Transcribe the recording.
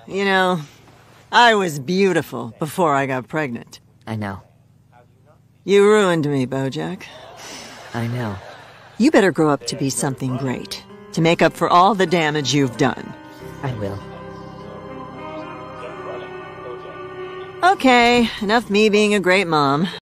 You know, I was beautiful before I got pregnant. I know. You ruined me, Bojack. I know. You better grow up to be something great, to make up for all the damage you've done. I will. Okay, enough me being a great mom.